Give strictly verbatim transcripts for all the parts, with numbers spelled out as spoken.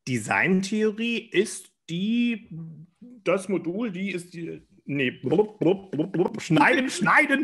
Designtheorie ist die, das Modul, die ist die, nee, blub, blub, blub, blub, schneiden, schneiden.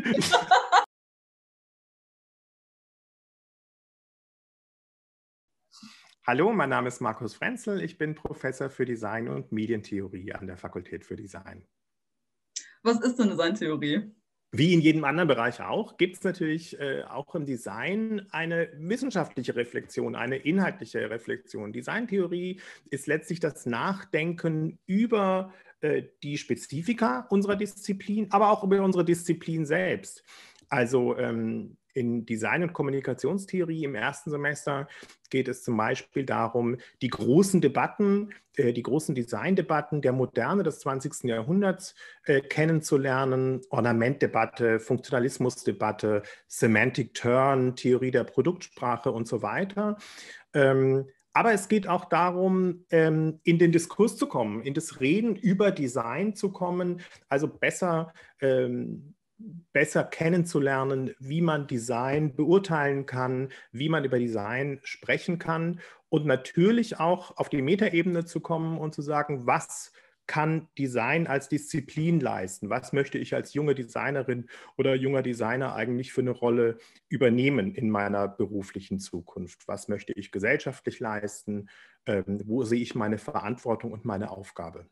Hallo, mein Name ist Markus Frenzel, ich bin Professor für Design und Medientheorie an der Fakultät für Design. Was ist denn Designtheorie? Wie in jedem anderen Bereich auch, gibt es natürlich äh, auch im Design eine wissenschaftliche Reflexion, eine inhaltliche Reflexion. Designtheorie ist letztlich das Nachdenken über äh, die Spezifika unserer Disziplin, aber auch über unsere Disziplin selbst. Also ähm, in Design- und Kommunikationstheorie im ersten Semester geht es zum Beispiel darum, die großen Debatten, äh, die großen Designdebatten der Moderne des zwanzigsten Jahrhunderts äh, kennenzulernen. Ornamentdebatte, Funktionalismusdebatte, Semantic Turn, Theorie der Produktsprache und so weiter. Ähm, Aber es geht auch darum, in den Diskurs zu kommen, in das Reden über Design zu kommen, also besser, ähm, besser kennenzulernen, wie man Design beurteilen kann, wie man über Design sprechen kann und natürlich auch auf die Metaebene zu kommen und zu sagen, was kann Design als Disziplin leisten? Was möchte ich als junge Designerin oder junger Designer eigentlich für eine Rolle übernehmen in meiner beruflichen Zukunft? Was möchte ich gesellschaftlich leisten? Ähm, wo sehe ich meine Verantwortung und meine Aufgabe?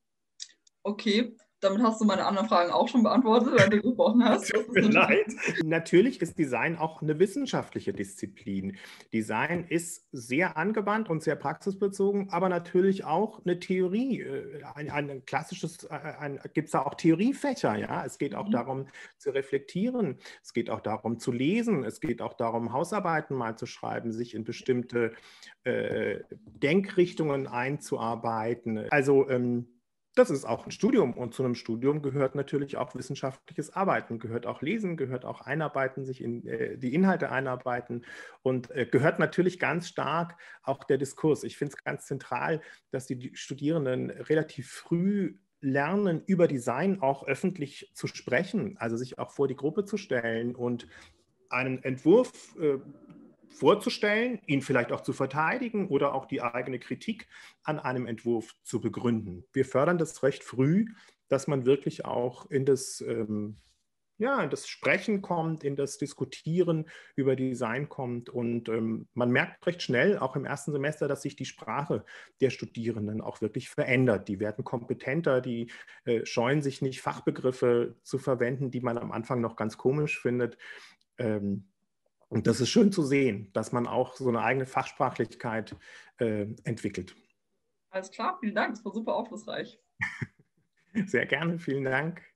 Okay, damit hast du meine anderen Fragen auch schon beantwortet, weil du gesprochen hast. Tut mir leid. Natürlich ist Design auch eine wissenschaftliche Disziplin. Design ist sehr angewandt und sehr praxisbezogen, aber natürlich auch eine Theorie. Ein, ein klassisches, gibt es da auch Theoriefächer, ja. Es geht auch Mhm. darum zu reflektieren, es geht auch darum zu lesen, es geht auch darum, Hausarbeiten mal zu schreiben, sich in bestimmte äh, Denkrichtungen einzuarbeiten. Also ähm, das ist auch ein Studium und zu einem Studium gehört natürlich auch wissenschaftliches Arbeiten, gehört auch Lesen, gehört auch Einarbeiten, sich in äh, die Inhalte einarbeiten und äh, gehört natürlich ganz stark auch der Diskurs. Ich finde es ganz zentral, dass die Studierenden relativ früh lernen, über Design auch öffentlich zu sprechen, also sich auch vor die Gruppe zu stellen und einen Entwurf äh, vorzustellen, ihn vielleicht auch zu verteidigen oder auch die eigene Kritik an einem Entwurf zu begründen. Wir fördern das recht früh, dass man wirklich auch in das, ähm, ja, in das Sprechen kommt, in das Diskutieren über Design kommt. Und ähm, man merkt recht schnell, auch im ersten Semester, dass sich die Sprache der Studierenden auch wirklich verändert. Die werden kompetenter, die äh, scheuen sich nicht, Fachbegriffe zu verwenden, die man am Anfang noch ganz komisch findet. Ähm, Und das ist schön zu sehen, dass man auch so eine eigene Fachsprachlichkeit äh, entwickelt. Alles klar, vielen Dank, das war super aufschlussreich. Sehr gerne, vielen Dank.